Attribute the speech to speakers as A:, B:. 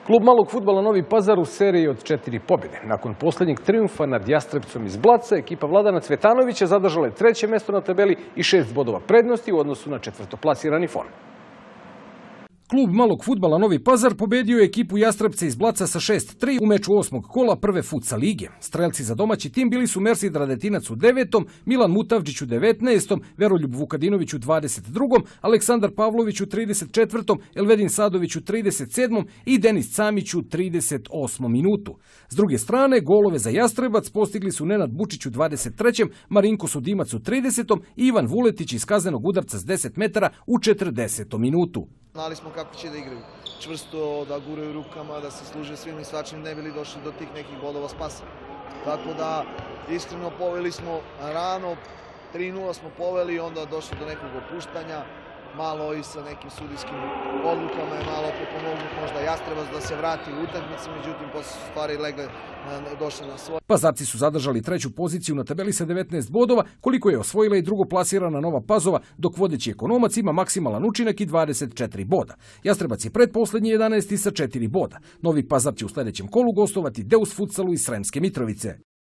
A: Klub malog fudbala Novi Pazar u seriji od 4 pobjede. Nakon posljednjeg trijumfa nad Jastrebcom iz Blaca, ekipa Vladana Cvetanovića zadržala je 3. mjesto na tabeli i 6 bodova prednosti u odnosu na 4. Fon. Klub malog fudbala Novi Pazar pobedio je ekipu Jastrebca iz Blaca sa 6-3 u meču 8. kola prve futsal lige. Strelci za domaći tim bili su Mersid Radetinac u 9., Milan Mutavđić u 19., Veroljub Vukadinović u 22., Aleksandar Pavlović u 34., Elvedin Sadović u 37. i Denis Camić u 38. minutu. S druge strane, golove za Jastrebac postigli su Nenad Bučić u 23., Marinko Sudimac u 30. i Ivan Vuletić iz kaznenog udarca s 10 metara u 40. minutu.
B: Znali smo kako će da igraju. Čvrsto, da guraju rukama, da se služe svim i svačim, ne bili došli do tih nekih bodova spasa. Tako da, iskreno, poveli smo rano, 3-0 smo poveli, onda došli do nekog opuštanja, malo i sa nekim sudijskim odlukama je malo pomognut možda Jastrebac da se vrati u utakmicu, međutim posle su stvari legle, došle na svoje.
A: Pazarci su zadržali 3. poziciju na tabeli sa 19 bodova, koliko je osvojila i drugoplasirana Nova Pazova, dok vodeći Ekonomac ima maksimalan učinak i 24 boda. Jastrebac je pretposlednji 11. sa 4 boda. Novi Pazar će u sljedećem kolu gostovati Deus Futsalu iz Sremske Mitrovice.